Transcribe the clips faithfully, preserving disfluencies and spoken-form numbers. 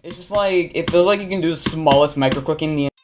It's just like, it feels like you can do the smallest microclick in the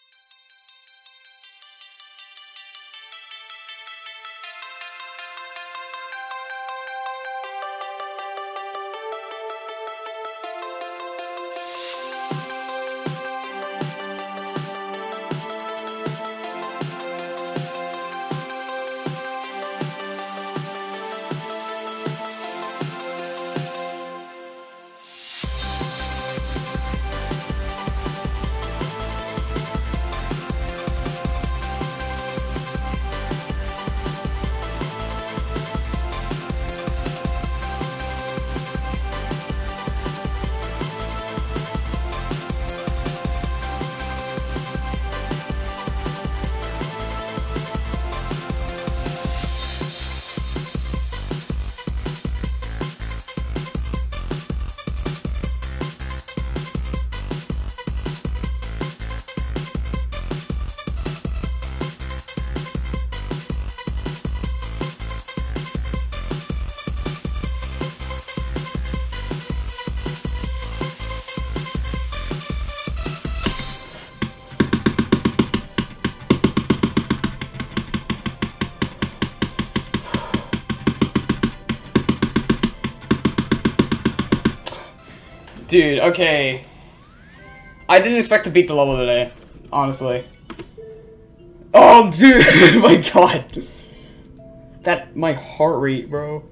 Dude, okay. I didn't expect to beat the level today, honestly. Oh, dude, my god. That, my heart rate, bro.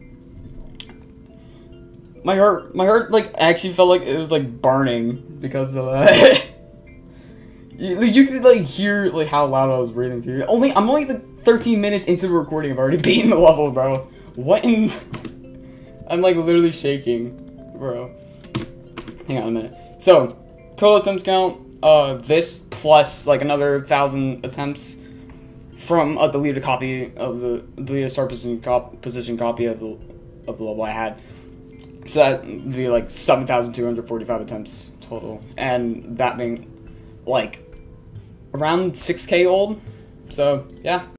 My heart, my heart, like, actually felt like it was, like, burning because of that. you, you could, like, hear, like, how loud I was breathing through. Only, I'm only, like, thirteen minutes into the recording. I've already beaten the level, bro. What in... I'm, like, literally shaking, bro. Hang on a minute. So, total attempts count, uh, this plus, like, another thousand attempts from a deleted copy of the deleted start position, cop position copy of the, of the level I had. So that would be, like, seven thousand two hundred forty-five attempts total. And that being, like, around six K old. So, yeah.